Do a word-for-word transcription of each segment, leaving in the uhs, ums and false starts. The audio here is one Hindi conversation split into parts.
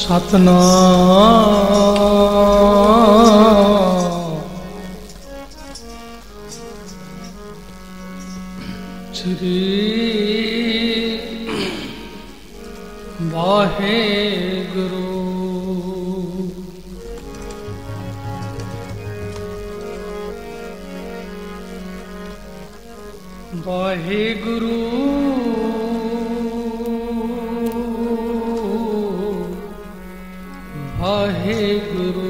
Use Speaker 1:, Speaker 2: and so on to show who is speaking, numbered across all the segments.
Speaker 1: सतनाम श्री वाहेगुरु। वाहेगुरु वाहेगुरु।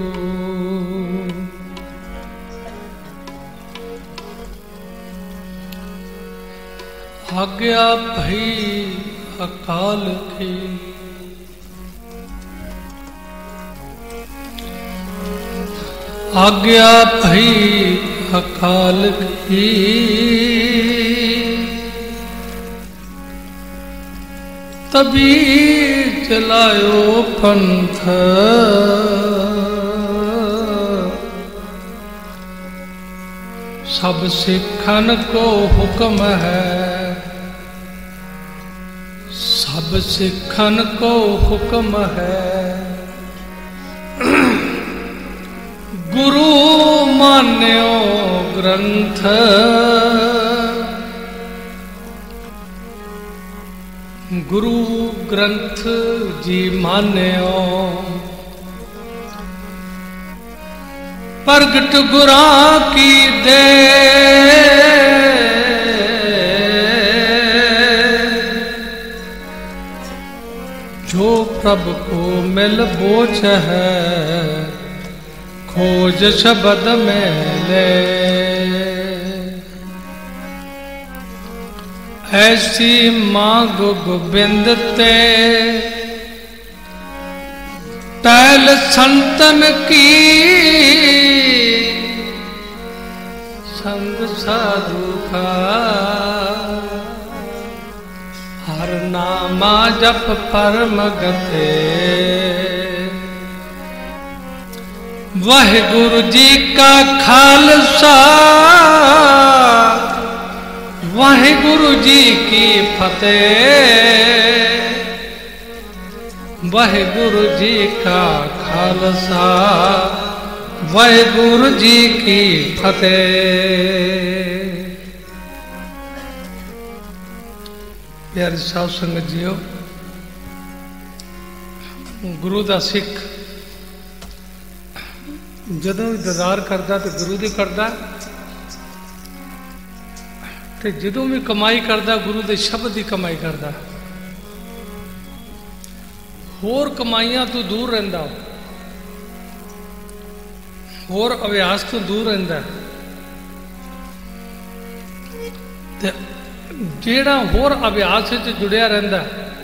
Speaker 1: आज्ञा भई अकाल की, आज्ञा भई अकाल की, तभी चलायो पंथ। सब सिखन को हुक्म है, सब सिखन को हुक्म है। गुरु मान्यो ग्रंथ, गुरु ग्रंथ जी मान्यो। प्रगट गुरा की दे, जो प्रभु को मिल बोझ है, खोज शब्द में ले। ऐसी मांग गोबिंद ते, टैल संतन की। संग साधु का हर नामा जप परम गते। वाहेगुरु जी का खालसा, वाहेगुरु जी की फतेह। वाहेगुरु जी का खालसा, वाहेगुरु जी की फतेह। प्यारे साध संगत जीओ, गुरु दा सिख जदों भी दीदार करता तो गुरु दी करता, ते जदों भी कमाई करता गुरु दे शब्द की कमाई करता। होर कमाइयां तो दूर रहिंदा, होर अभ्यास तो दूर रहिंदा। ते जेड़ा होर अभ्यास विच जुड़िया रहिंदा,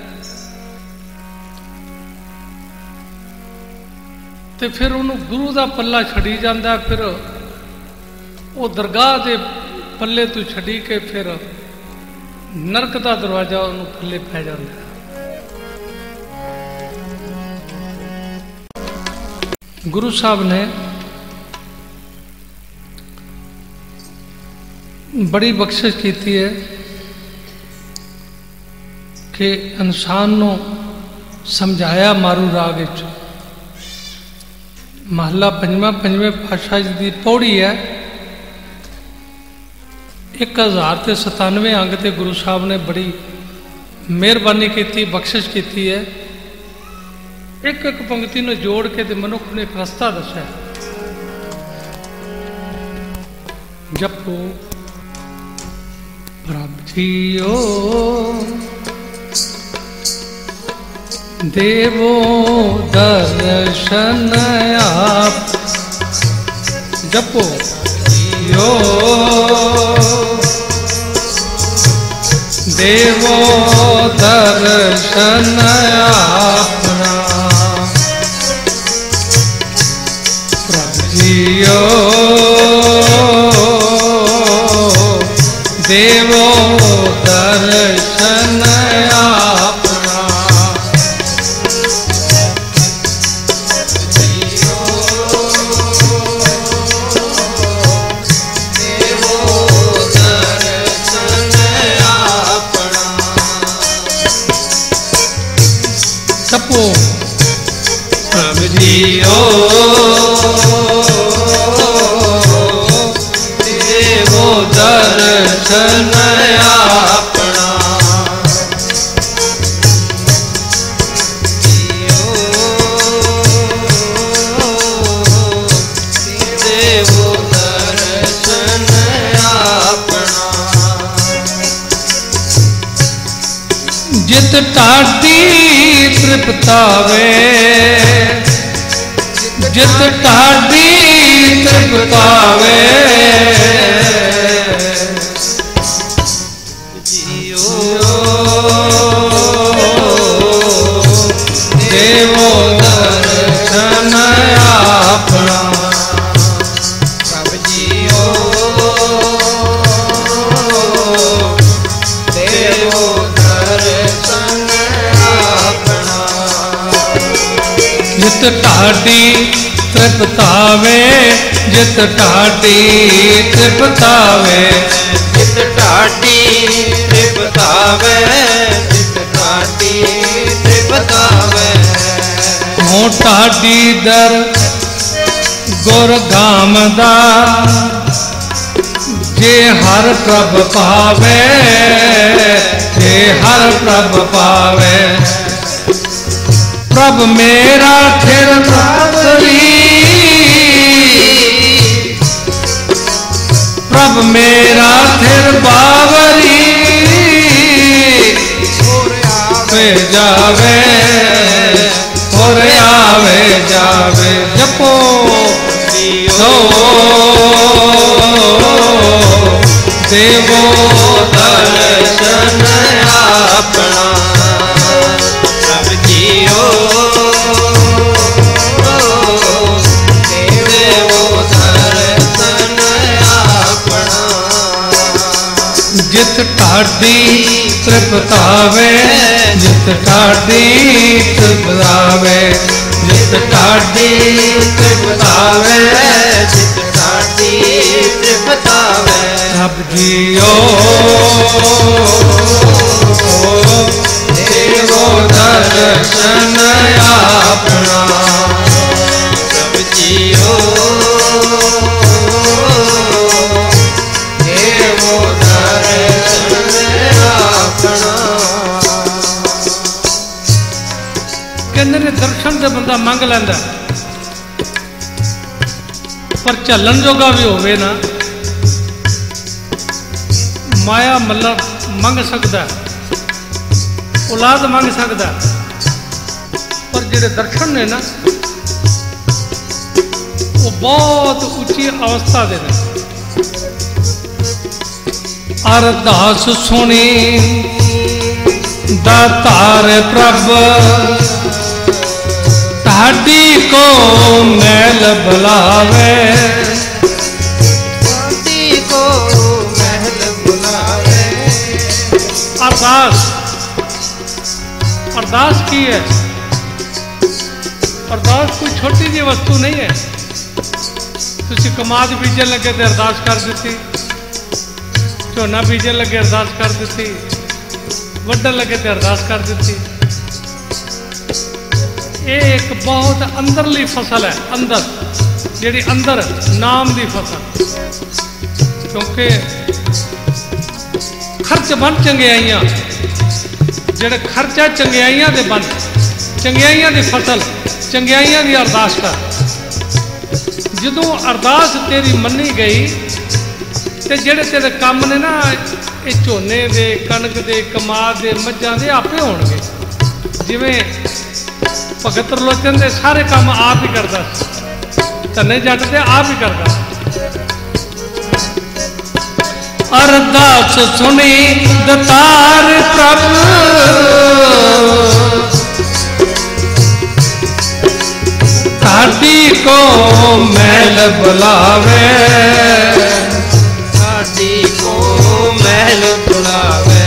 Speaker 1: ते फिर उन्होंने गुरु का पल्ला छड़ी जाता। फिर वो दरगाह के पल्ले तो छड़ी के फिर नरक का दरवाजा उन्होंने पल्ले पै जाता। गुरु साहब ने बड़ी बख्शिश की है कि इंसान को समझाया मारू राग विच। महला पंजवा पंजवें पातशाह जी की पौड़ी है। एक हज़ार ते सतानवे अंग ते गुरु साहब ने बड़ी मेहरबानी की, बख्शिश की है। एक एक पंक्ति ने जोड़ के ते मनुख ने एक रास्ता दसा। जपो प्रभ जियो देवो दर्शन आप। जपो जियो देवो दर्शन अपना। प्रभ जियो देवो दर्शन अपना।
Speaker 2: प्रभु जियो देवो दर्शन अपना। जियो देवो दर्शन अपना।
Speaker 1: जित टाटी तृप्तावे जित टाटी तृप्तावे
Speaker 2: जियो
Speaker 1: देवो दर्शन अपना।
Speaker 2: प्रभु जियो देवो दर्शन अपना।
Speaker 1: जित टाटी तृप्तावे जित टाटी तृप्तावे
Speaker 2: जित टाटी तृप्तावे जित टाटी तृप्तावे।
Speaker 1: हों टाटी दर गुर गामदा जे हर प्रभ पावे जे हर प्रभ पावे। प्रभ मेरा थिर बावरी प्रभ मेरा थिर बावरी वे जावे और आवे जावे। जपो तो देवो
Speaker 2: दर्शन अपना। प्रभु जियो देवो दर्शन अपना।
Speaker 1: जित टाटी तृप्तावे जित टाटी तृप्तावे जित टाटी तृप्तावे
Speaker 2: जित टाटी तृप्तावे।
Speaker 1: प्रभु जियो देवो दर्शन अपना।
Speaker 2: प्रभु जियो देवो दर्शन अपना।
Speaker 1: कहते ने दर्शन से बंदा मंग लैंदा पर झलन जोगा भी होवे ना माया मतलब मंग सकता औलाद मंग सकता पर जेडे दर्शन ने ना वो बहुत उच्ची अवस्था दे ने। अरदास सुनी दातार प्रभ ढाडी को मैल बुलावे
Speaker 2: ढाडी को महल बुलावे।
Speaker 1: अरदास अरदास की है। अरदास कोई छोटी जी वस्तु नहीं है। तुसी कमाद बीजन लगे तो अरदास कर दी, झोना बीजन लगे अरदास कर दी, वड्डन लगे तो अरदास कर दी। ये एक बहुत अंदरली फसल है, अंदर जी अंदर नाम की फसल। क्योंकि खर्च बन चंगियाइयां जेड़े खर्चा चंगियाइयां दे बन चंगियाइयां की फसल चंगियाइयां की अरदास कर। जदों अरदास तेरी मन्नी गई तो जेड़े तेरे काम ने ना ये झोने दे कणक दे कमाद दे मझां दे आपे होणगे। जिवें भगत त्रिलोचन दे सारे काम आप ही करता, धन्ने जट दे आप ही करता। अरदास सुनी दतार प्रभु ढाडी को मैल बुलावे
Speaker 2: ढाडी को महल बुलावे।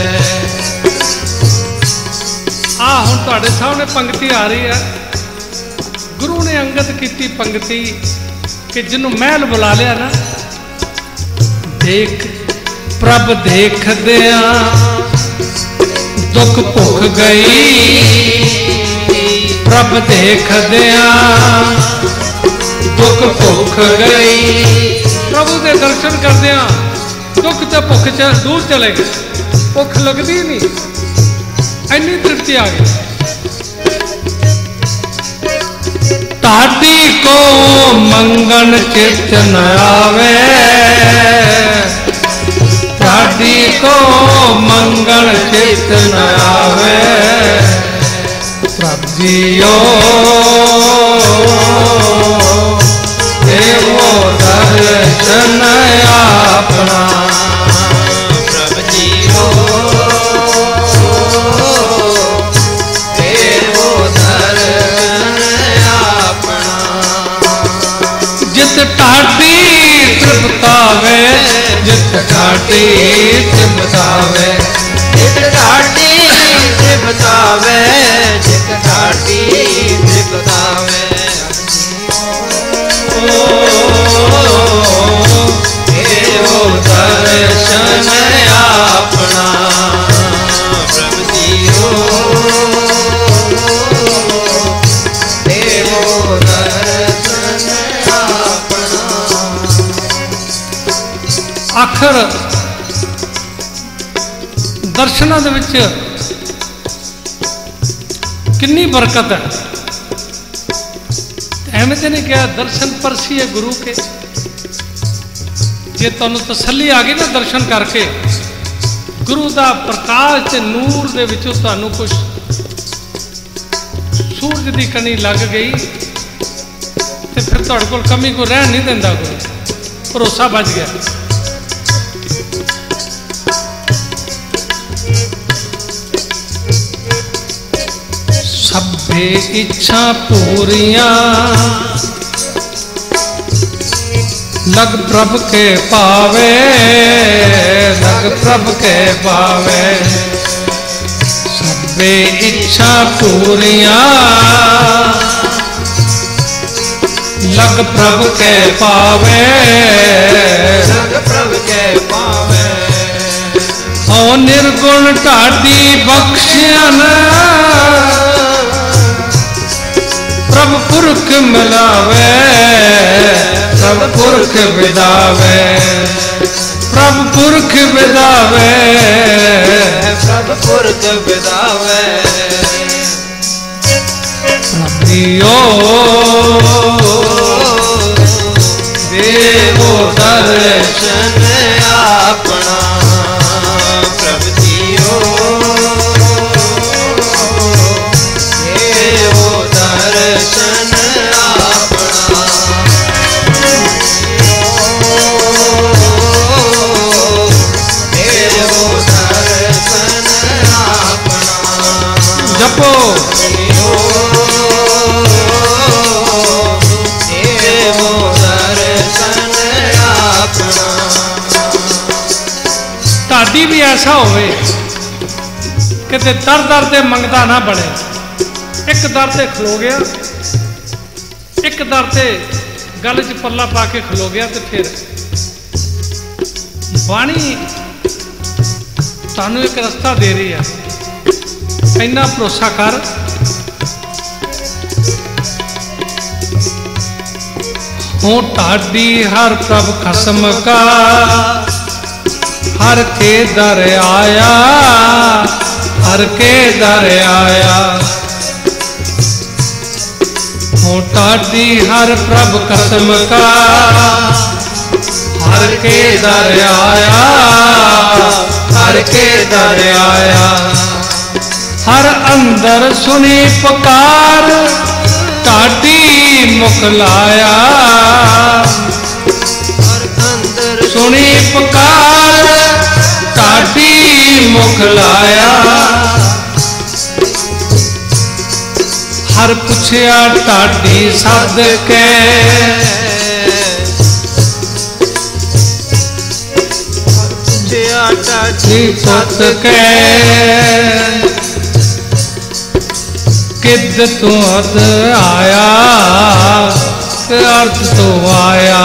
Speaker 1: आ हुण तुहाडे सामने पंक्ति आ रही है। गुरु ने अंगत की पंक्ति कि जिन्हों महल बुला लिया ना, देख प्रभ देख दिया दुख भुख गई प्रभ देख दिया दुख भुख गई। प्रभु के दर्शन कर दिया दुख तो भुख दूर चले गए, भुख लगती नहीं, इन्नी तृप्ति आ गई। ताटी को मंगन चित न आवे, ताटी को मंगन चित न आवे। प्रभु जियो देवो दर्शन अपना,
Speaker 2: प्रभु जियो देवो दर्शन अपना।
Speaker 1: जित ठाटी तृप्तावे, जित ठाटी तृप्तावे,
Speaker 2: जित ठाटी तृप्तावे, जित ठाटी तृप्तावे। देवो दर्शन अपना, प्रभु जियो देवो दर्शन अपना।
Speaker 1: आखिर दर्शनां दे विच कितनी बरकत है। एवं तो नहीं कहा दर्शन परसी है गुरु के। जे तुहानू तसल्ली आ गई ना दर्शन करके, गुरु का प्रकाश ते नूर दे विचों तुहानू कुछ सूरज की कणी लग गई तो फिर तुहाडे कोल कमी को रहन नहीं दिंदा, कोई भरोसा बच गया। सभे इच्छा पूरियां लग प्रभ के पावे, लग प्रभ के पावे। सभे इच्छा पूरियां लग प्रभ के पावे,
Speaker 2: लग प्रभ के पावे।
Speaker 1: ओ निर्गुण ढाडी बख्शियन प्रभ पुरख मिलावे, प्रभ पुरख विदावे, प्रभ पुरख विदावे,
Speaker 2: प्रभ पुरख विदावे।
Speaker 1: प्रभु
Speaker 2: देवो दर्शन अपना, प्रभु जियो देवो दर्शन अपना। देवो दर्शन अपना।
Speaker 1: जपो
Speaker 2: देवो दर्शन अपना।
Speaker 1: ढाडी भी ऐसा होवे कि दर दर से मंगता ना बने। एक दर से खलो गया, एक दर से गल च पल्ला पा के खलो गया, तो फिर बाणी सानू एक रास्ता दे रही है। इन्ना भरोसा कर, हूँ ढाडी हर प्रभ खसम का, हर के दर आया, हर के दर आया। हूँ ढाडी हर प्रभ कसम का, हर के दर आया, हर के दर आया। हर अंदर सुनी पुकार ढाडी मुकलाया,
Speaker 2: हर अंदर
Speaker 1: सुनी पुकार ढाडी मुकलाया। हर पुछया ढाडी सद के, ढाडी सद के। किद तू अद आया, अर्थ तो आया।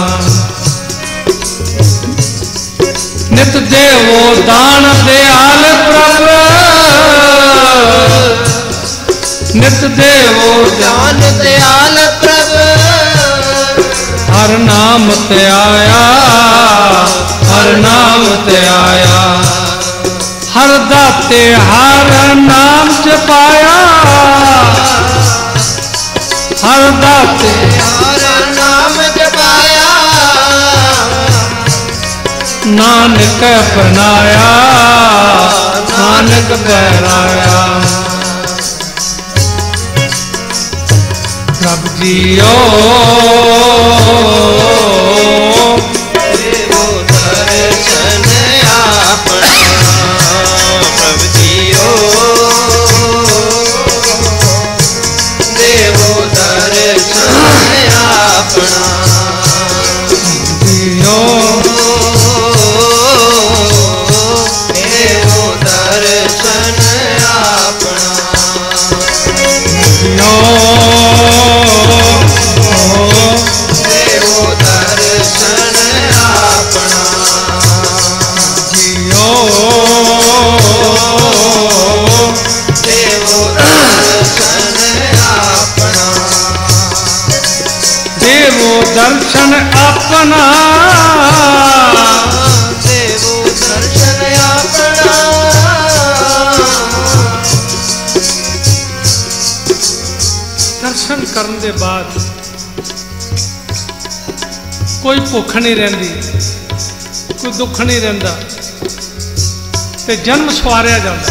Speaker 1: नित देवो दान दयाल प्रभ, नित देवो
Speaker 2: ज्ञान दयाल प्रभु
Speaker 1: हर नाम ते आया, हर नाम ते आया, हर दाते हर नाम जपाया, हर दाते
Speaker 2: हर नाम जपाया,
Speaker 1: नानक अपनाया, नानक बहराया। प्रभु जियो
Speaker 2: देवो दर्शन अपना, प्रभु जियो देवो दर्शन अपना,
Speaker 1: जियो
Speaker 2: देवो दर्शन अपना,
Speaker 1: जियो
Speaker 2: देवो दर्शन अपना,
Speaker 1: जियो
Speaker 2: देवो दर्शन अपना,
Speaker 1: देवो दर्शन अपना,
Speaker 2: देवो दर्शन अपना,
Speaker 1: दर्शन करने के बाद कोई भुख नहीं रहिंदी, कोई दुख नहीं रहिंदा ते जन्म सवारिया जाता।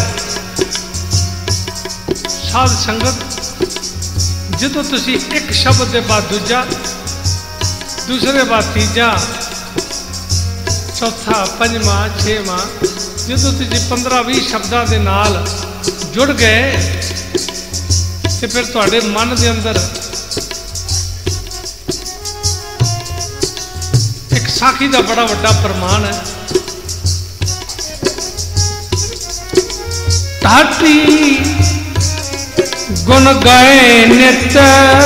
Speaker 1: साध संगत ਜਦੋਂ ਤੁਸੀਂ एक शब्द के बाद दूजा, दूसरे बाद तीजा, चौथा, पंजवा, छेवां, ਜਦੋਂ ਤੁਸੀਂ पंद्रह बीस शब्दों के नाल जुड़ गए तो फिर ਤੁਹਾਡੇ मन के अंदर एक साखी का बड़ा वड्डा प्रमाण है। ढाटी गुण गाए नित,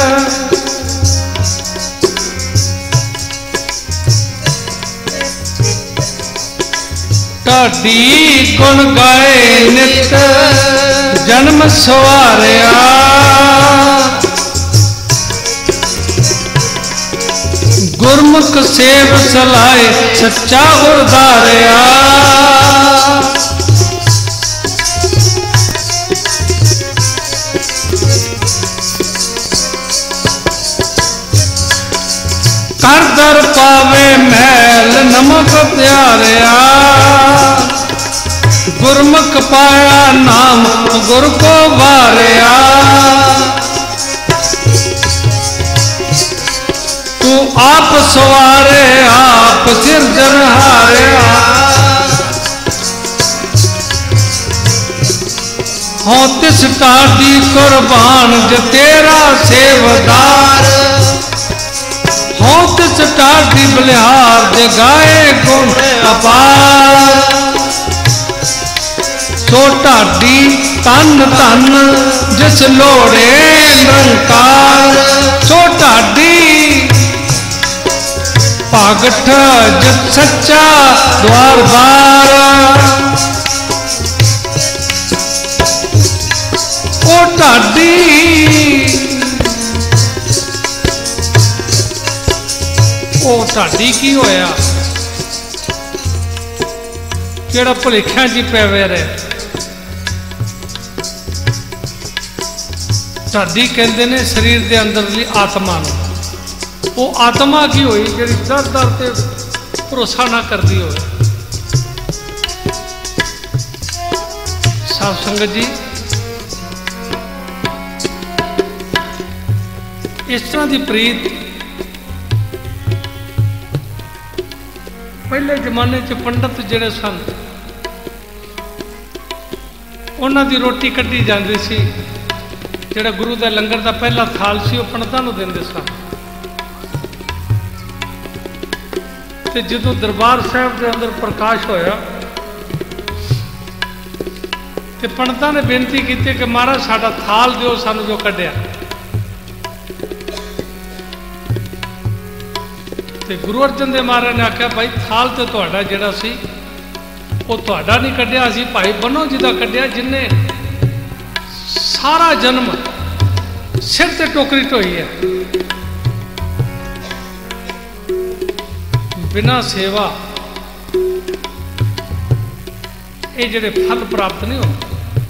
Speaker 1: ढाटी गुण गाए नित, जन्म सवारिया, गुरमुख सेव सलाए सच्चा उदारिया। कर दर पावे मैल नमक प्यारिया, गुरमुख पाया नाम गुरु को वारिया। तू आप सवारे आप सिरजनहारिया, हो तिस टाडी कुर्बान जो तेरा सेवदार, हो तिस टाडी बलिहार जे गाए गुण अपार। सो ढाडी तन धन जिस लोड़े निरंकार, सो ढाडी भागठ जित सच्चा द्वार बार। ओ ढाडी ओ ढाडी की होया जेड़ा भुलेखिया जी पै रहे। ढाडी कहते ने शरीर के अंदरली आत्मा नूं। वो आत्मा की हुई जी दर दर से भरोसा ना करती हो। साध संगत जी इस तरह की प्रीत पहले जमाने च पंडित जिहड़े सन उन्हां दी रोटी कड्ढी जाती सी। जिहड़ा गुरु का लंगर का पहला थाल सी वह पंडितां नूं दिंदे सन। ते जदों दरबार साहब के अंदर प्रकाश होया ते पंडितां ने बेनती की कि महाराज साडा थाल दिओ सानूं जो कढ़िया। ते गुरु अर्जन देव महाराज ने आख्या भाई थाल तो तुहाडा जिहड़ा सी वो तुहाडा नहीं कढ़िया, असीं भाई बनो जी दा कढ़िया जिन्हें सारा जन्म सिर ते टोकरी ढोई है, बिना सेवा ये जेडे फल प्राप्त नहीं होते।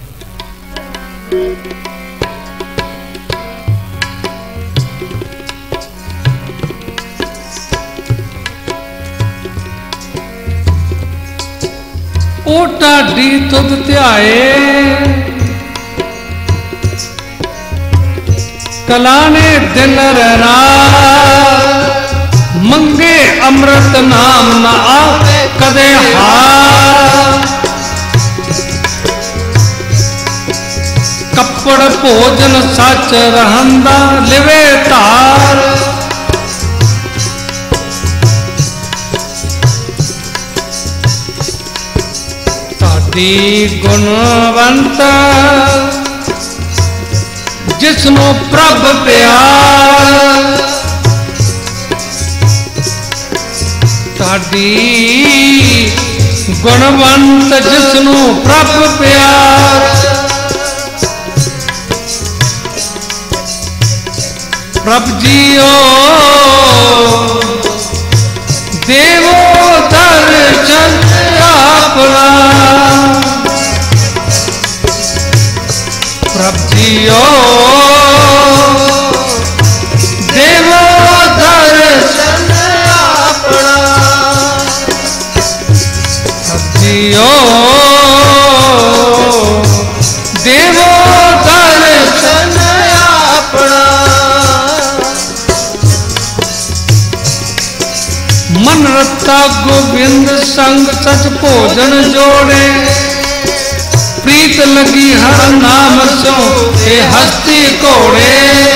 Speaker 1: ओ ढाडी तुद ध्याए कलाने दिन रात, मंगे अमृत नाम ना आवे कदे हार। कपड़ भोजन सच रहंदा लिवे तार, ताडी गुणवंत जिसनो प्रभ प्यार। ताडी गुणवंत जिसनो प्रभ प्यार। प्रभ जियो देवो दर्शन अपना। प्रभ जियो देवो दर्शन अपना। प्रभ जियो देवो दर्शन अपना। मन रता गोविंद संग सच भोजन जोड़े। प्रीत लगी हर नाम सो हे हस्ती घोड़े।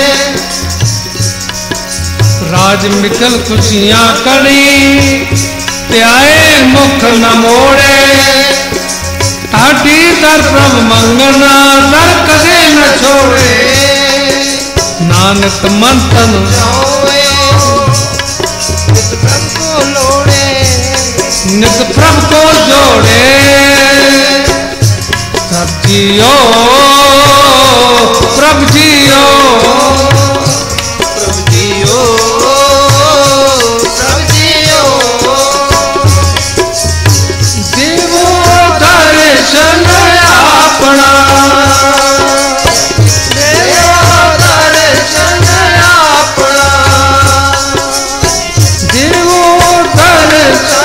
Speaker 1: राज मिकल खुशियां करी त्याए मुख न मोड़े। ठाडी दर प्रभ मंगना दर कदे न छोड़े। नानक मन तन नित प्रभ को जोड़े। प्रभ जियो प्रभ जियो
Speaker 2: प्रभ जियो प्रभ जियो।
Speaker 1: देवो दर्शन अपना।
Speaker 2: देवो दर्शन अपना।
Speaker 1: देवो दर्शन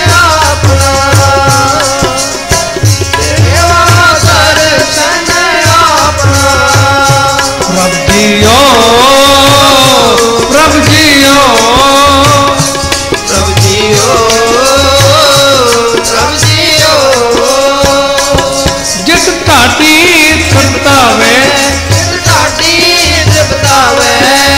Speaker 1: प्रभ जियो
Speaker 2: प्रभ जियो प्रभ जियो।
Speaker 1: जिस ढाडी तृप्तावे
Speaker 2: ढाडी तृप्तावे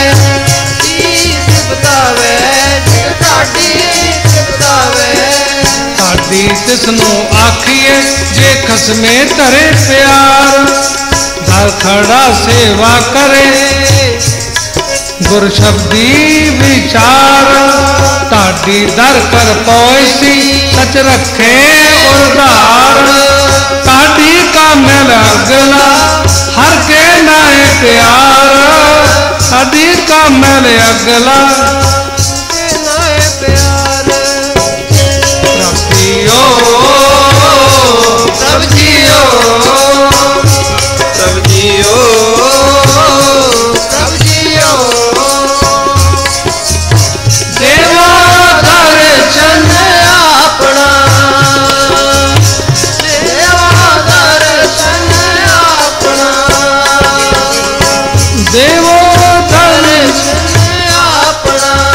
Speaker 2: तृप्तावे ढाडी तृप्तावे।
Speaker 1: ढाडी तिसनो आखिए जे खसमे धरे प्यार। दर खड़ा सेवा करे गुर शब्दी विचार। ढाडी दर कर पौसी सच रखे उधार। ढाडी का मिल अगला हर के नाए प्यार। ढाडी का मिल अगला
Speaker 2: नाए प्यार।
Speaker 1: प्रभ जियो
Speaker 2: प्रभ जियो प्रभ जियो प्रभ जियो।
Speaker 1: देवो दर्शन
Speaker 2: अपना। देवो दर्शन अपना।
Speaker 1: देवो दर्शन
Speaker 2: अपना।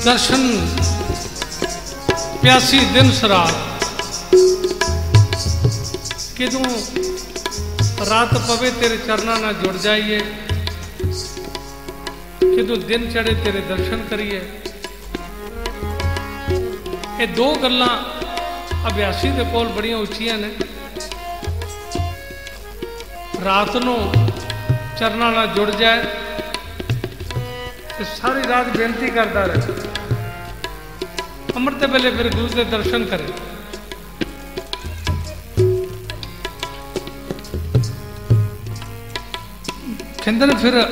Speaker 1: दर्शन प्यासी दिन सरात किदों रात पवे तेरे चरना ना जुड़ जाइए, किदों दिन चढ़े तेरे दर्शन करिए। ये दो गल्लां अभ्यासी दे कोल बड़ियां उच्चियां ने। रात नूं चरना ना जुड़ जाए तो सारी रात बेनती करता रहे, अमृत वेले फिर गुरु के दर्शन करे। कहते ने फिर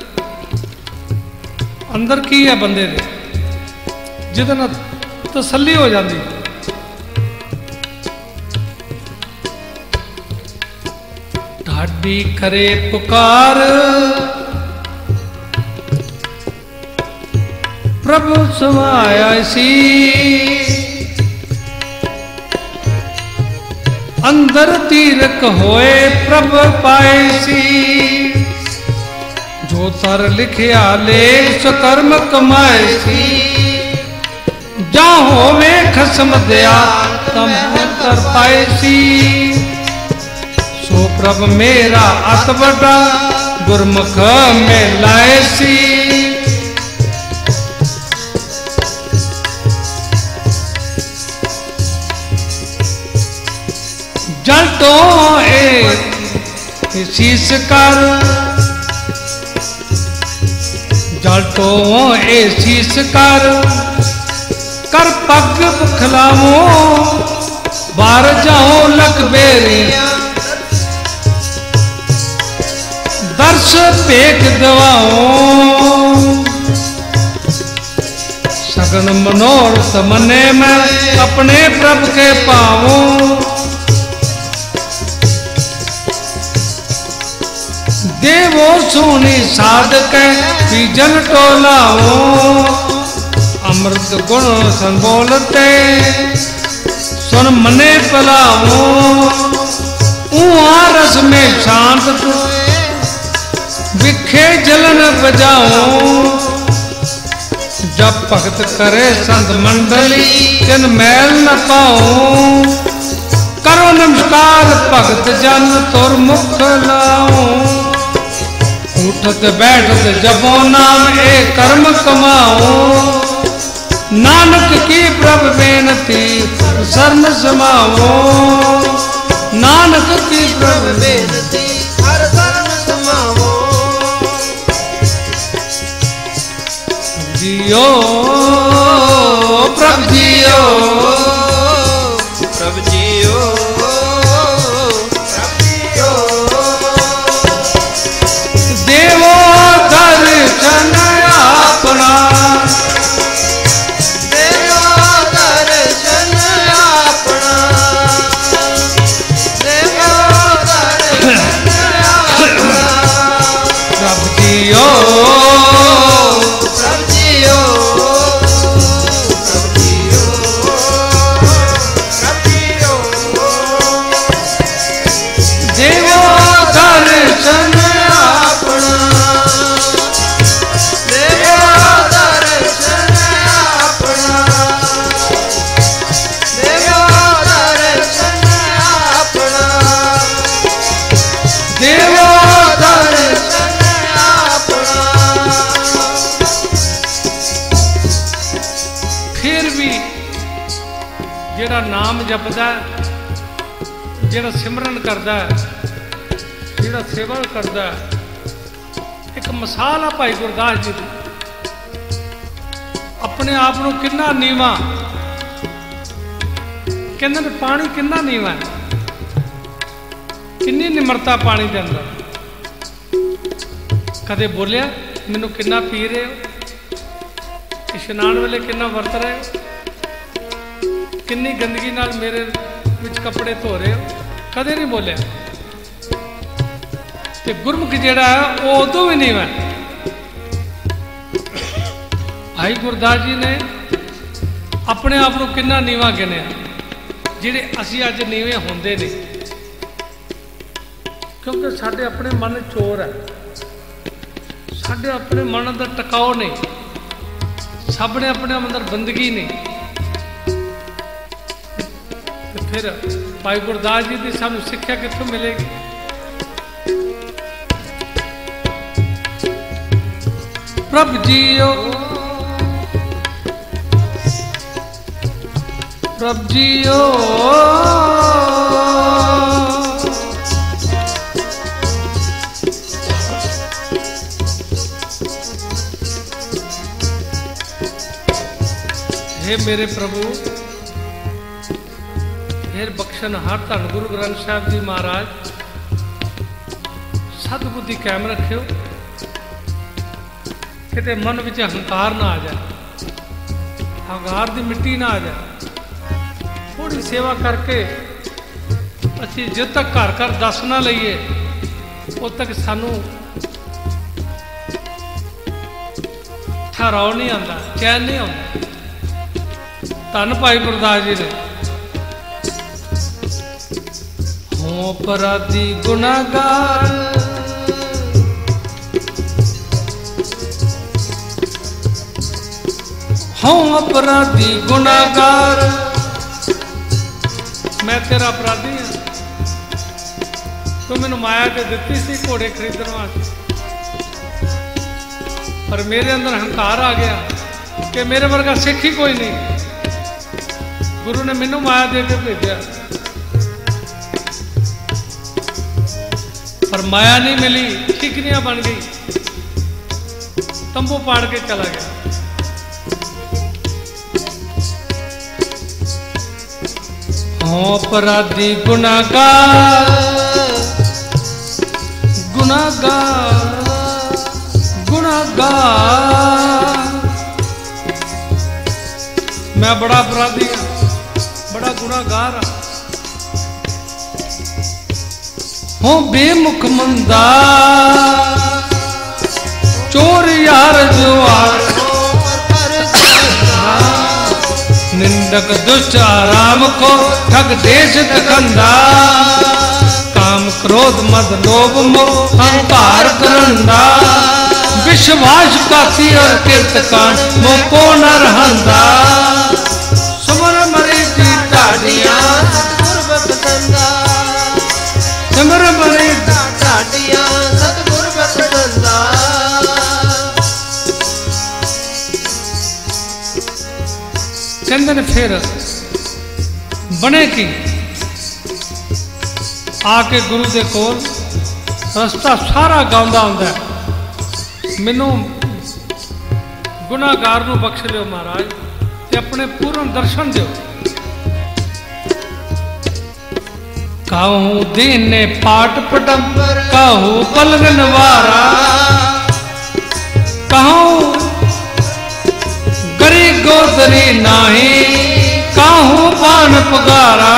Speaker 1: अंदर की है बंदे दे जिहदे नाल तसल्ली हो जाती। ढाडी करे पुकार प्रभु समाया सी, अंदर तीरक होए प्रभु पाए सी। जो तर लिखिया लेख कर्म कमाए सी, जा होवे खसम दया तम कर पाए सी। सो प्रभु मेरा अत बड़ा गुरमुख में लाए सी। जल तो ए शीस कर, जल तो ए शीस कर कर पग बुखलावो, बार जाओ लख बेरी दर्श पेख दवाओ। सगन मनोरथ मने में अपने प्रभु के पाओ। देवो सोनी साधक बीजन टोलाओ, अमृत गुण संबोलते सुन मने पलाओ। ऊहा रस में शांत विखे जलन बजाओ। जब भगत करे संत मंडली तिन मैल न पाओ। करो नमस्कार भगत जन तुर मुख लाओ। उठत बैठत जपो नाम ए कर्म कमाओ। नानक की प्रभ बेनती शरण समाओ। नानक की प्रभ बेनती हर शरण समाओ। जियो प्रभ जियो, प्रभ जियो, प्रभ जियो। देवो दर्शन अपना, देवो दर्शन अपना, देवो दर्शन अपना। प्रभ जियो, प्रभ जियो, प्रभ जियो, प्रभ जियो। देवो दर्शन अपना, देवो दर्शन अपना, देवो दर्शन अपना, देवो दर्शन अपना। फिर भी जेड़ा नाम जपदा, जेड़ा सिमरन करदा, जेड़ा सेवा करदा, एक मिसाल आ भाई गुरदास जी की। अपने आप को कितना नीवा, कहते ने पानी कितना नीवा है, किन्नी निमरता पानी के अंदर। कदे बोलिया मैनू कितना पी रहे हो, इशनान वेले कितना वरत रहे हो, किन्नी गंदगी नाल मेरे विच कपड़े धो रहे हो, कदे नहीं बोलिया। ते गुरमुख जेड़ा है वो उदों भी नहीं है। भाई गुरदास जी ने अपने आप को कितना नीवा गिनिया, जिहड़े असीं अज नीवे होंदे ने, क्योंकि साडे अपने मन चोर है, साडे अपने मन का टकाओ नहीं, सब ने अपने अंदर बंदगी नहीं। तो फिर भाई गुरदास जी की सानू सिक्ख्या कित्थों मिलेगी? प्रभ जियो प्रभ जियो हे मेरे प्रभु, हे बख्शनहार धन गुरु ग्रंथ साहब जी महाराज, सदबुद्धि कायम रखियो, किते मन विच अहंकार ना आ जाए, अहंकार की मिट्टी ना आ जाए। थोड़ी सेवा करके असी जो तक घर घर दस ना लईए उद तक सानू ठहराव नहीं आता, चैन नहीं आता। धन भाई गुरदास जी ने हो अपराधी गुनाहगार हो अपराधी गुनाहगार, मैं तेरा अपराधी हाँ। तू मैनू माया तो दिती सी घोड़े खरीदने वास्ते, पर मेरे अंदर अहंकार आ गया कि मेरे वर्गा सिख ही कोई नहीं। गुरु ने मैनू माया दे के भेजा, पर माया नहीं मिली, ठिकरियां बन गई, तंबू पाड़ के चला गया। हो अपराधी गुनाहगार गुनाहगार गुनाहगार, मैं बड़ा अपराधी हाँ, बड़ा गुनाहगार हाँ। हो बेमुख मंदा चोर यार जुआर, निंदक दुष्ट आराम को ठग देश दखंदा, काम क्रोध मद लोभ मोह अहंकार करंदा, विश्वास काती और कीर्तकान मोह को न रहंदा, सुमर मरी जी ढाडियां सतगुर बख्शंदा, सुमर मरी ढाडियां सतगुर बख्शंदा। कहते ने फिर बने की आके गुरु दे कोल रस्ता सारा गाँदा हुंदा, मैनू गुनाहगार नू बख्श लियो महाराज, ते अपने पूर्ण दर्शन दियो। कहूँ दीने पाट पटंबर, कहूँ पलगन वारा, कहूँ गरी गोदरी नाही, कहूँ पान पगारा,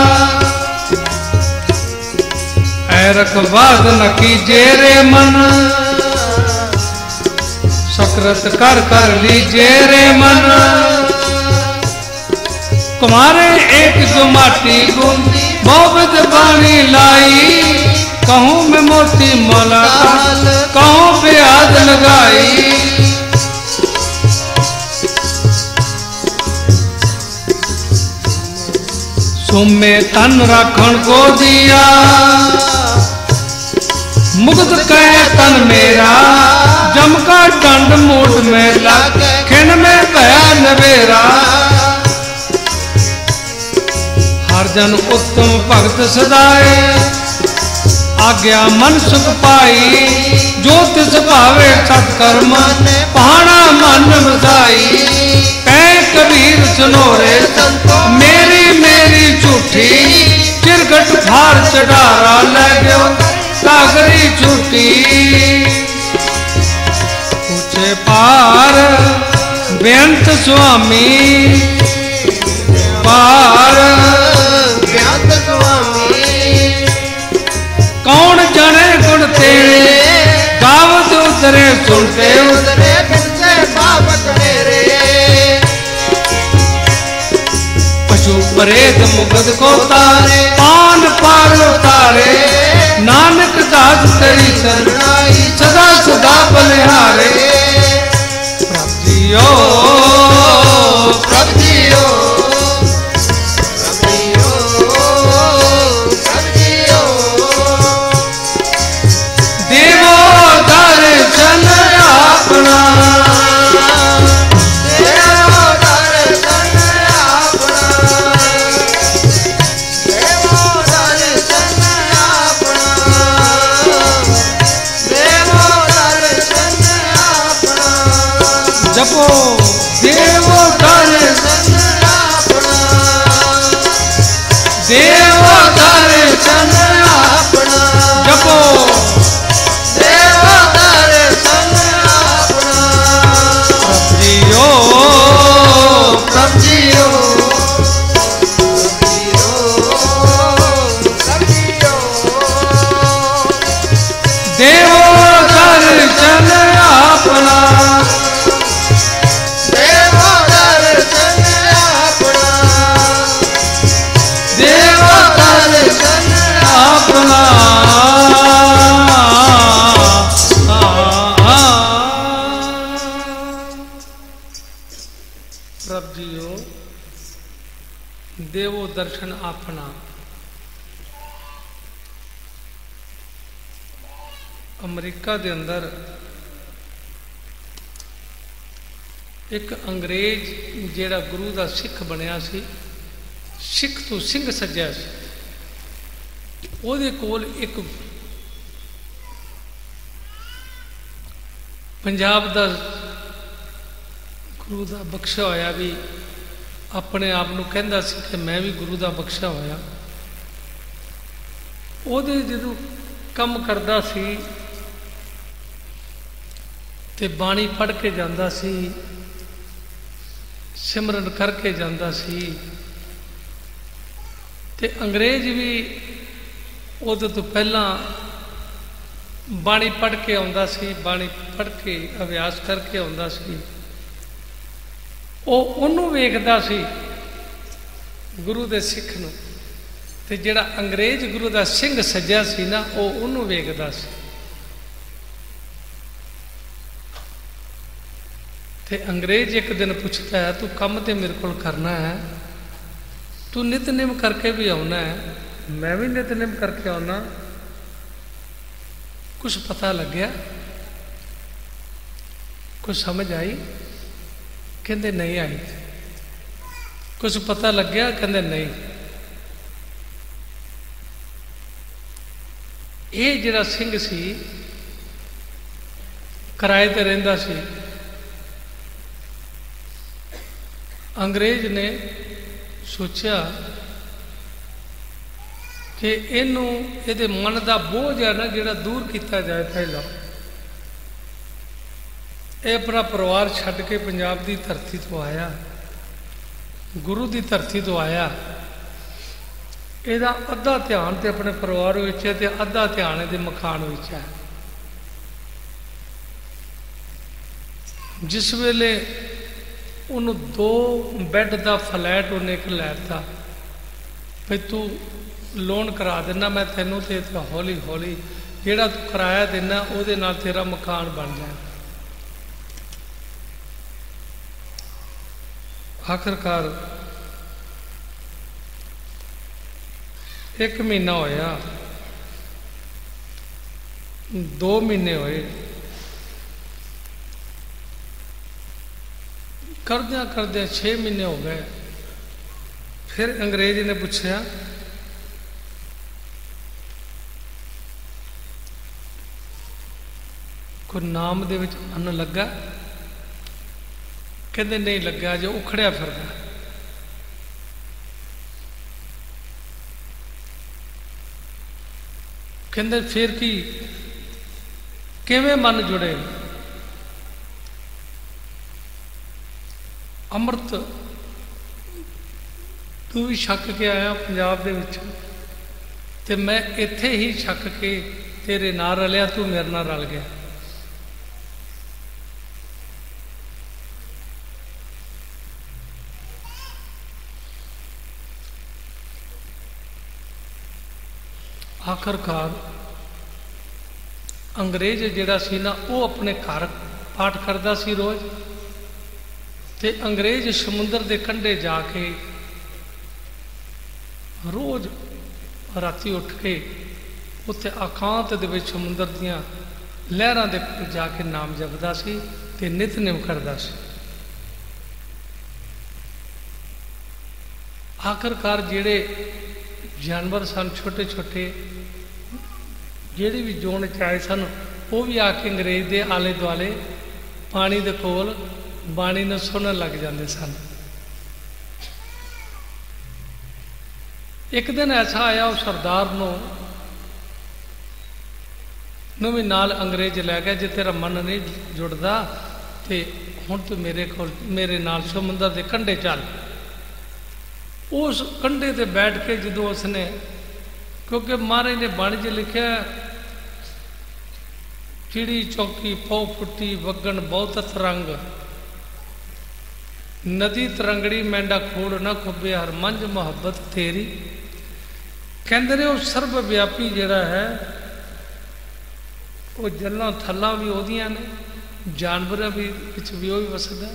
Speaker 1: ऐरकबाद न कीजे रे मन, सकृत कर कर लीजे रे मन, कुमारे एक जो माटी गुंदी मोहब्बत बाणी लाई, कहूँ मैं मोती मौला कहूँ प्याद लगाई, सुमे तन रखन को दिया, मुक्त कहे तन मेरा, जम का दंड मूठ में लग खिन में भया नवेरा, हर जन उत्तम भगत सदाए, आज्ञा मन सुख पाई, जो तिस भावे सत्कर्म पहाड़ा मन बधाई, कह कबीर सुनो रे मेरी मेरी झूठी, चिरगट फार चढ़ारा ले गयो सागरी झूठी, पूछे पार बेअंत स्वामी, पार बेअंत स्वामी, कौन जाने गुण तेरे, गावत उतरे सुनते उतरे बिनते बाबत मेरे, पशु परेत मुगद को तारे, पान पार उतारे, नानक दास तेरी शरणाई, सदा सदा बलिहारे। प्रभु जियो जपो
Speaker 2: देव दर्शन अपना, देव दर्शन अपना,
Speaker 1: जपो
Speaker 2: देव दर्शन अपना।
Speaker 1: प्रभु जियो
Speaker 2: प्रभु जियो
Speaker 1: देव दर्शन अपना,
Speaker 2: देव दर्शन अपना, देव दर्शन
Speaker 1: अपना प्रभु जियो देवो दर्शन अपना। अमरीका दे अंदर एक अंग्रेज जेड़ा गुरु दा सिख बनया सी, सिख तो सिंह सज्जया सी, ओहदे कोल एक पंजाब दा गुरु दा बख्शा होया भी अपने आप नूं कहंदा सी कि मैं भी गुरु दा बख्शा होया। ओहदे जदों कम करदा सी ते बाणी पढ़ के जांदा सी, सिमरन करके जांदा सी, ते अंग्रेज भी उहदे तो पहला बाणी पढ़ के आउंदा सी, बाणी पढ़ के अभ्यास करके आउंदा सी। ਉਹ ਉਹਨੂੰ ਵੇਖਦਾ ਸੀ ਗੁਰੂ ਦੇ ਸਿੱਖ ਨੂੰ, ਤੇ ਜਿਹੜਾ ਅੰਗਰੇਜ਼ ਗੁਰੂ ਦਾ ਸਿੰਘ ਸੱਜਿਆ ਸੀ ਨਾ ਉਹ ਉਹਨੂੰ ਵੇਖਦਾ ਸੀ। ਤੇ ਅੰਗਰੇਜ਼ ਇੱਕ ਦਿਨ ਪੁੱਛਦਾ ਹੈ ਤੂੰ ਕੰਮ ਤੇ ਮੇਰੇ ਕੋਲ ਕਰਨਾ ਹੈ, ਤੂੰ ਨਿਤਨੇਮ ਕਰਕੇ ਵੀ ਆਉਣਾ ਹੈ, ਮੈਂ ਵੀ ਨਿਤਨੇਮ ਕਰਕੇ ਆਉਣਾ, ਕੁਛ ਪਤਾ ਲੱਗਿਆ, ਕੁਛ ਸਮਝ ਆਈ? कहते नहीं आई। कुछ पता लग गया? कहते नहीं। ये जिहड़ा सिंह सी किराए ते रहिंदा सी, अंग्रेज ने सोचा कि इनू इहदे मन का बोझ है ना जिहड़ा दूर किया जाए। पहला ये अपना परिवार छड्ड के पंजाब की धरती तो आया, गुरु की धरती तो आया, ਇਹਦਾ ਅੱਧਾ ਧਿਆਨ ਤੇ ਆਪਣੇ ਪਰਿਵਾਰ ਵਿੱਚ ਹੈ ਤੇ ਅੱਧਾ ਧਿਆਨ ਇਹਦੇ ਮਕਾਨ ਵਿੱਚ ਹੈ। ਜਿਸ ਵੇਲੇ ਉਹਨੂੰ ਦੋ ਬੈੱਡ ਦਾ ਫਲੈਟ ਉਹਨੇ ਇੱਕ ਲੈਤਾ ਵੀ ਤੂੰ ਲੋਨ ਕਰਾ ਦੇਣਾ ਮੈਂ ਤੈਨੂੰ, ਤੇ ਹੌਲੀ ਹੌਲੀ ਜਿਹੜਾ ਤੂੰ ਕਿਰਾਇਆ ਦੇਣਾ ਉਹਦੇ ਨਾਲ ਤੇਰਾ ਮਕਾਨ ਬਣ ਜਾਏ। आखिरकार एक महीना होया, दो महीने होए, करद्या करद्या छे महीने हो गए। फिर अंग्रेज ने पूछा कोई नाम दे विच मन लगा? कहते नहीं लग्या, जो उखड़िया फिरदा। कहते फिर की किवें मन जुड़े? अमृत तू भी छक के आया पंजाब दे विच, ते मैं इत्थे ही छक के तेरे नाल रलिया, तू मेरे नाल रल गया। आखिरकार अंग्रेज जिहड़ा सी ना वो अपने घर पाठ करता सी रोज, ते अंग्रेज समुद्र के कंढे जाके रोज राती उठ के उत्थे एकांत दे विच समुद्र दियां लहरां दे कोल जाके नाम जपदा सी ते नितनेम करदा सी। आखिरकार जिहड़े जानवर सन छोटे छोटे जिहड़ी भी जोन च आए सन वो भी आके अंग्रेज दे आले दुआले पानी दे कोल ਬਾਣੀ ਨੂੰ ਸੁਣਨ ਲੱਗ ਜਾਂਦੇ ਸਨ। ਇੱਕ ਦਿਨ ਐਸਾ ਆਇਆ, ਉਹ ਸਰਦਾਰ ਨੂੰ ਨੂੰ ਵੀ ਨਾਲ ਅੰਗਰੇਜ਼ ਲੈ ਗਿਆ, ਜੇ ਤੇਰਾ ਮਨ ਨਹੀਂ ਜੁੜਦਾ ਤੇ ਹੁਣ ਤੂੰ ਮੇਰੇ ਕੋਲ ਮੇਰੇ ਨਾਲ ਸਮੁੰਦਰ ਦੇ ਕੰਢੇ ਚੱਲ। ਉਸ ਕੰਢੇ ਤੇ ਬੈਠ ਕੇ ਜਦੋਂ ਉਸਨੇ, ਕਿਉਂਕਿ ਮਹਾਰਾਜ ਨੇ ਬਾਣੀ 'ਚ ਲਿਖਿਆ, ਚਿੜੀ ਚੌਕੀ ਪਉ ਫੁੱਟੀ ਵਗਣ ਬਹੁਤ ਤਰੰਗ, ਨਦੀ ਤਰੰਗੜੀ ਮੈਂਡਾ ਖੋੜ ਨਾ ਖੁੱਬੇ ਹਰ ਮੰਝ ਮੁਹੱਬਤ ਤੇਰੀ। ਕਹਿੰਦੇ ਨੇ ਉਹ ਸਰਬ ਵਿਆਪੀ ਜਿਹੜਾ ਹੈ, ਉਹ ਜੱਲਾਂ ਥੱਲਾਂ ਵੀ ਉਹਦੀਆਂ ਨੇ, ਜਾਨਵਰਾਂ ਵੀ ਵਿੱਚ ਵੀ ਉਹ ਵੀ ਵਸਦਾ,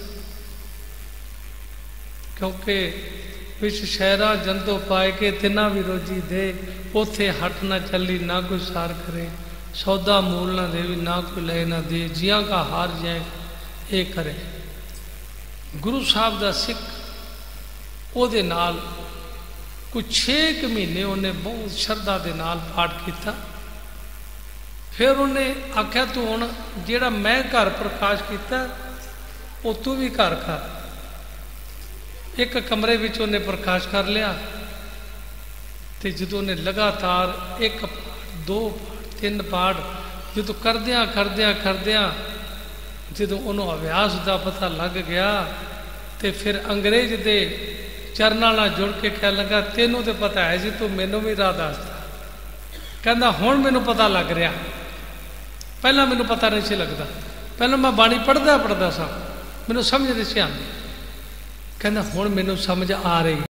Speaker 1: ਕਿਉਂਕਿ ਵਿੱਚ ਸ਼ਹਿਰਾ ਜੰਤੋ ਪਾਏ ਕੇ ਤਿੰਨਾਂ ਵੀ ਰੋਜੀ ਦੇ, ਉੱਥੇ ਹੱਟ ਨਾ ਚੱਲੀ ਨਾ ਕੋਈ ਸਾਰ ਕਰੇ, ਸੌਦਾ ਮੂਲ ਨਾ ਦੇਵੀ ਨਾ ਕੋਈ ਲੈ ਨਾ ਦੇ, ਜੀਆਂ ਕਾ ਹਾਰ ਜਾਏ ਇਹ ਕਰੇ। ਗੁਰੂ ਸਾਹਿਬ ਦਾ ਸਿੱਖ ਉਹਦੇ ਨਾਲ ਕੁਝ ਛੇ ਕੁ ਮਹੀਨੇ ਉਹਨੇ ਬਹੁਤ ਸ਼ਰਧਾ ਦੇ ਨਾਲ ਪਾਠ ਕੀਤਾ। ਫਿਰ ਉਹਨੇ ਆਖਿਆ, ਤੂੰ ਹੁਣ ਜਿਹੜਾ ਮੈਂ ਘਰ ਪ੍ਰਕਾਸ਼ ਕੀਤਾ ਉਹ ਤੂੰ ਵੀ ਘਰ ਕਰ। ਇੱਕ ਕਮਰੇ ਵਿੱਚ ਉਹਨੇ ਪ੍ਰਕਾਸ਼ ਕਰ ਲਿਆ, ਤੇ ਜਦੋਂ ਉਹਨੇ ਲਗਾਤਾਰ ਇੱਕ ਦੋ ਤਿੰਨ ਪਾਠ ਜਦੋਂ ਕਰਦਿਆਂ ਕਰਦਿਆਂ ਕਰਦਿਆਂ ਜਦੋਂ ਉਹਨੂੰ ਅਭਿਆਸ ਦਾ ਪਤਾ ਲੱਗ ਗਿਆ, ਤੇ ਫਿਰ ਅੰਗਰੇਜ਼ ਦੇ ਚਰਨਾਂ ਨਾਲ ਜੁੜ ਕੇ ਕਹਿਣ ਲੱਗਾ, ਤੈਨੂੰ ਤੇ ਪਤਾ ਹੈ ਜੀ, ਤੂੰ ਮੈਨੂੰ ਵੀ ਰਾਹ ਦੱਸਦਾ। ਕਹਿੰਦਾ ਹੁਣ ਮੈਨੂੰ ਪਤਾ ਲੱਗ ਰਿਹਾ, ਪਹਿਲਾਂ ਮੈਨੂੰ ਪਤਾ ਨਹੀਂ ਸੀ ਲੱਗਦਾ, ਪਹਿਲਾਂ ਮੈਂ ਬਾਣੀ ਪੜ੍ਹਦਾ ਪੜ੍ਹਦਾ ਸਾਂ, ਮੈਨੂੰ ਸਮਝ ਨਹੀਂ ਸੀ ਆਉਂਦੀ। ਕਹਿੰਦਾ ਹੁਣ ਮੈਨੂੰ ਸਮਝ ਆ ਰਹੀ।